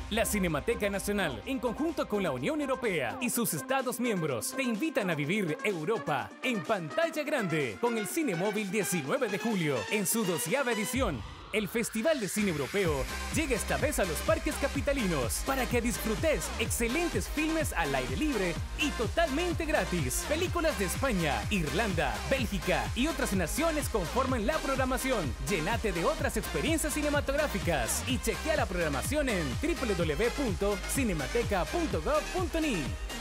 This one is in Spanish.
La Cinemateca Nacional, en conjunto con la Unión Europea y sus Estados miembros, te invitan a vivir Europa en pantalla grande con el Cinemóvil 19 de julio en su 12ª edición. El Festival de Cine Europeo llega esta vez a los parques capitalinos para que disfrutes excelentes filmes al aire libre y totalmente gratis. Películas de España, Irlanda, Bélgica y otras naciones conforman la programación. Llénate de otras experiencias cinematográficas y chequea la programación en www.cinemateca.gov.ni.